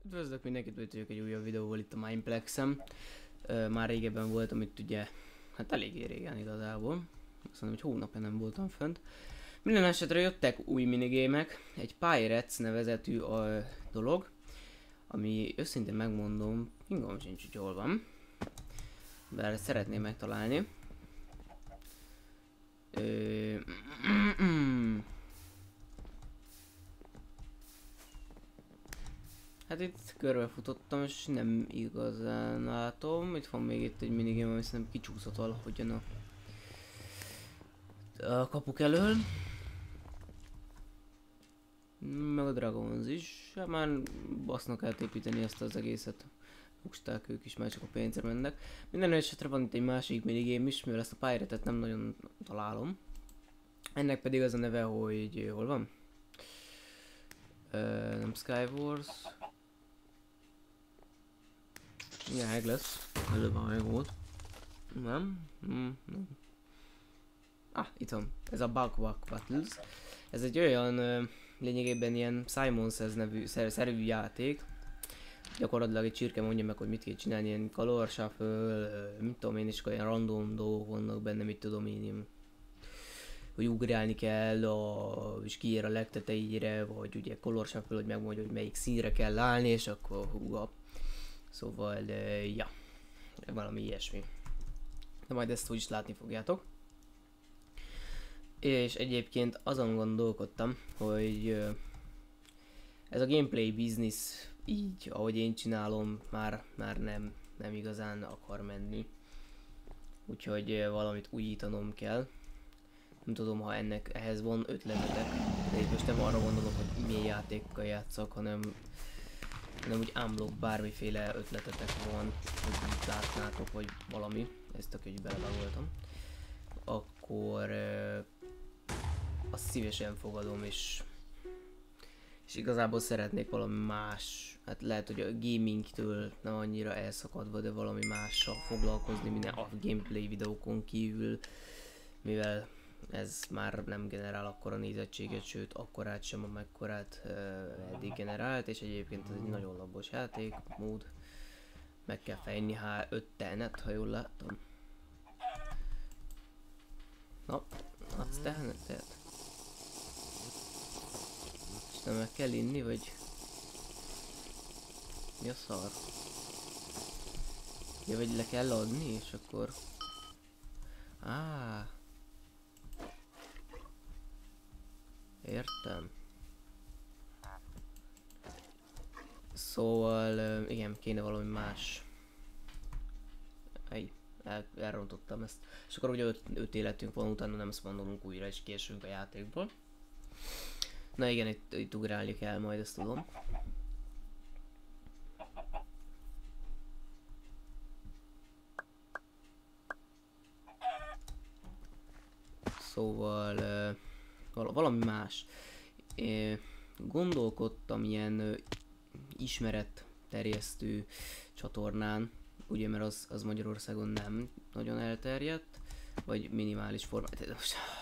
Üdvözlök mindenkit, hogy vagyok egy újabb videóval itt a Mineplexem. Már régebben voltam itt ugye, hát eléggé régen igazából. Azt mondom, hogy hónapja nem voltam fönt. Minden esetre jöttek új minigémek, egy Pirates nevezetű dolog, ami őszintén megmondom, fingom sincs, hogy hol van. Bár szeretném megtalálni. Hát itt körbefutottam és nem igazán látom. Itt van még itt egy minigame, ami szerintem kicsúszott valahogyan a kapuk elől. Meg a Dragons is. Hát már basznak átépíteni ezt az egészet. Húzták ők is, már csak a pénzre mennek. Minden esetre van itt egy másik minigame is, mivel ezt a Pirate-et nem nagyon találom. Ennek pedig az a neve, hogy hol van? Nem Skywars. Igen, meg lesz. Előbb már meg volt. Nem? Nem. Itt van. Ez a Bugwalk Battles. Ez egy olyan lényegében ilyen Simon Says nevű szerű játék. Gyakorlatilag egy csirke mondja meg, hogy mit kell csinálni, ilyen color shuffle, mit tudom én, és olyan random dolgok vannak benne, mit tudom én, hogy ugrálni kell, és kiér a legtetejére, vagy ugye color shuffle, hogy megmondja, hogy melyik színre kell állni, és akkor húga. Szóval, ja, valami ilyesmi. De majd ezt úgyis látni fogjátok. És egyébként azon gondolkodtam, hogy ez a gameplay business így, ahogy én csinálom, már nem igazán akar menni. Úgyhogy valamit újítanom kell. Nem tudom, ha ehhez van ötletetek. De itt most nem arra gondolok, hogy milyen játékokkal játszok, hanem úgy unblock bármiféle ötletetek van, hogy így látnátok, vagy valami. Ezt tök így belevagoltam. Akkor azt szívesen fogadom, és igazából szeretnék valami más, hát lehet, hogy a gamingtől nem annyira elszakadva, de valami mással foglalkozni minden a gameplay videókon kívül, mivel ez már nem generál akkora nézettséget, sőt akkorát sem, amekkorát eddig generált, és egyébként ez egy nagyon labos játékmód. Meg kell fejni 5 telnet, ha jól láttam. Na, adsz telnet? És nem meg kell inni, vagy mi a szar? Ja, vagy le kell adni, és akkor... Értem. Szóval, igen, kéne valami más. Elrontottam ezt. És akkor ugye 5 életünk van, utána nem spawnolonk újra, és késünk a játékból. Na igen, itt ugrálni kell, majd ezt tudom. Szóval valami más. Gondolkodtam ilyen ismeretterjesztő csatornán, ugye, mert az Magyarországon nem nagyon elterjedt, vagy minimális formát.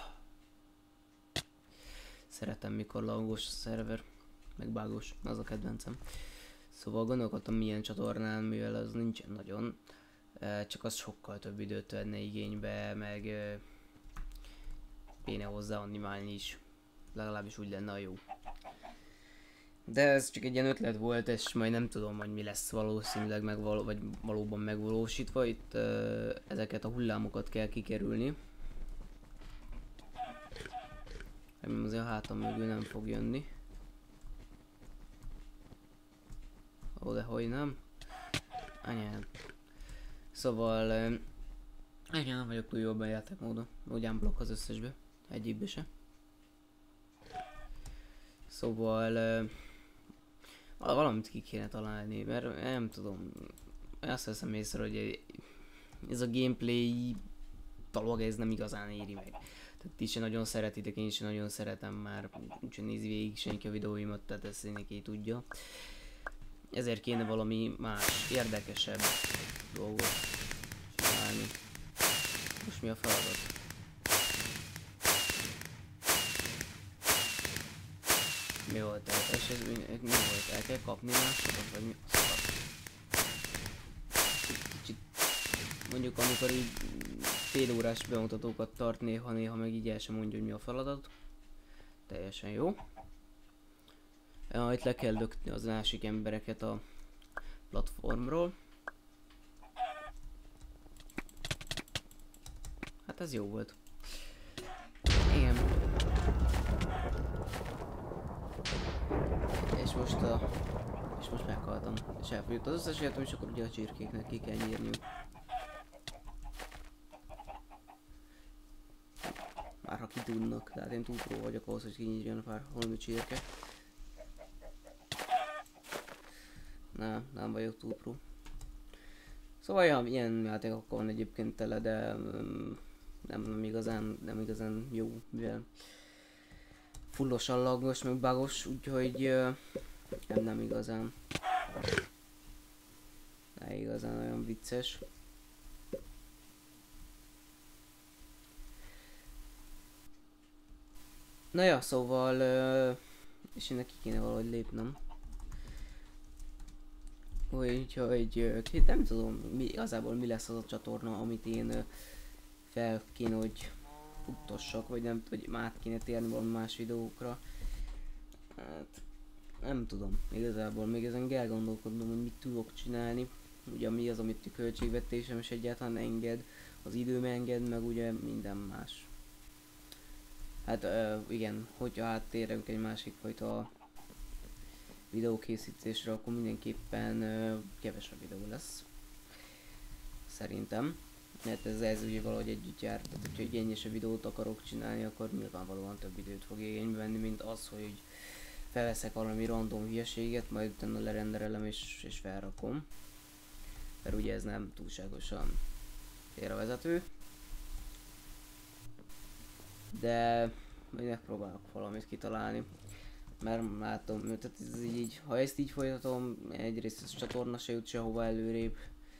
Szeretem, mikor lagos a szerver, meg bugos, az a kedvencem. Szóval gondolkodtam milyen csatornán, mivel az nincsen nagyon, csak az sokkal több időt venne igénybe, meg kéne hozzá animálni is, legalábbis úgy lenne a jó. De ez csak egy ilyen ötlet volt, és majd nem tudom, hogy mi lesz valószínűleg vagy valóban megvalósítva. Itt ezeket a hullámokat kell kikerülni. Azért a hátam mögül nem fog jönni. Ó, de hogy nem? Anyám. Szóval... igen, nem vagyok túl jobban játékmódon. Ugyan blokk az összesbe. Egyikbe se. Szóval... valamit ki kéne találni, mert nem tudom. Azt veszem észre, hogy ez a gameplay dolog, ez nem igazán éri meg. Tehát ti se nagyon szeretitek, én sem nagyon szeretem már, úgyhogy nézi végig senki a videóimat, tehát ezt mindenki tudja. Ezért kéne valami más, érdekesebb dolgot csinálni. Most mi a feladat? Jó, tehát és ez mi volt? El kell kapni másokat, vagy mi? Kicsit, mondjuk amikor így fél órás bemutatókat tart néha meg így el sem mondja, hogy mi a feladat. Teljesen jó. Ja, itt le kell lökni az másik embereket a platformról. Hát ez jó volt. Igen. És most meghaltam. És elfogyott az összes életem, és akkor ugye a csirkéknek ki kell nyírniuk. Már ha ki tudnak, tehát én túl pró vagyok ahhoz, hogy kinyírjon pár holmi csirke. Nem vagyok túl pró. Szóval ja, ilyen játékokkal van egyébként tele, de nem igazán jó, mivel fullosan laggos, meg bugos, úgyhogy nem igazán. Nem igazán olyan vicces. Na ja, szóval és én neki kéne valahogy lépnem. Úgyhogy nem tudom igazából mi lesz az a csatorna, amit én fel kéne, hogy futtassak, vagy nem tudom, hogy át kéne térni valami más videókra. Hát nem tudom, igazából még ezen kell gondolkodnom, hogy mit tudok csinálni. Ugye mi az, amit a költségvetésem is egyáltalán enged, az időm enged, meg ugye minden más. Hát igen, hogyha áttérünk egy másik fajta videókészítésre, akkor mindenképpen kevesebb videó lesz. Szerintem. Mert ez ugye valahogy együtt jár, tehát hogyha egy ennyisebb videót akarok csinálni, akkor nyilvánvalóan több időt fog igénybe venni, mint az, hogy felveszek valami random hülyeséget, majd utána lerenderelem és felrakom. Mert ugye ez nem túlságosan félrevezető. De majd megpróbálok valamit kitalálni. Mert látom, tehát ez így, ha ezt így folytatom, egyrészt ez a csatorna se jut sehova előrébb,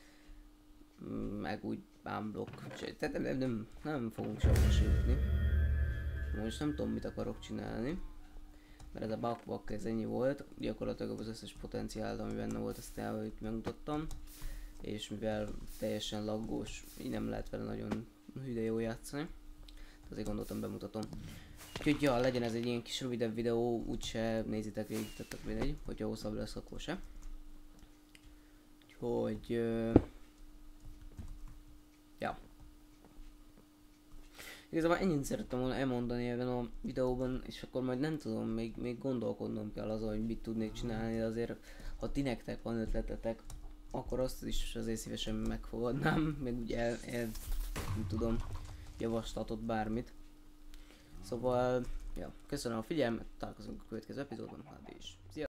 meg úgy unblock, tehát nem fogunk sehova se jutni. Most nem tudom, mit akarok csinálni, mert ez a backpack ez ennyi volt, gyakorlatilag az összes potenciált, ami benne volt, azt itt megmutattam, és mivel teljesen laggós, így nem lehet vele nagyon hüde jó játszani, azért gondoltam bemutatom. Úgyhogy ja, legyen ez egy ilyen kis rövidebb videó, úgyse nézitek végig, tehát mindegy, hogyha hosszabb lesz, akkor se. Úgyhogy ja. Igazából ennyit szerettem volna elmondani ebben a videóban, és akkor majd nem tudom, még gondolkodnom kell azon, hogy mit tudnék csinálni, de azért ha ti nektek van ötletetek, akkor azt is azért szívesen megfogadnám, meg ugye nem tudom, javaslatot, bármit. Szóval, ja, köszönöm a figyelmet, találkozunk a következő epizódban, addig is. Szia!